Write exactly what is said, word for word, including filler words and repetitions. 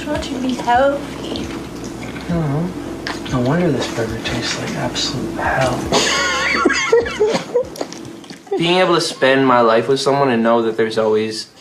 want you to be healthy. No. No wonder this burger tastes like absolute hell. Being able to spend my life with someone and know that there's always